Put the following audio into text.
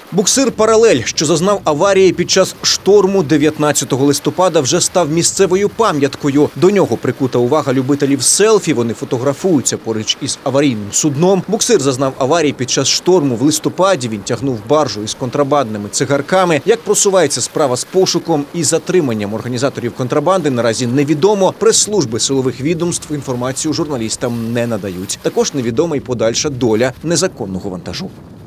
Буксир «Паралель», що зазнав аварії під час шторму 19 листопада, вже став місцевою пам'яткою. До нього прикута увага любителів селфі, вони фотографуються поруч із аварійним судном. Буксир зазнав аварії під час шторму в листопаді, він тягнув баржу із контрабандними цигарками. Як просувається справа з пошуком і затриманням організаторів контрабанди, наразі невідомо. Прес-служби силових відомств інформацію журналістам не надають. Також невідома й подальша доля незаконного вантажу.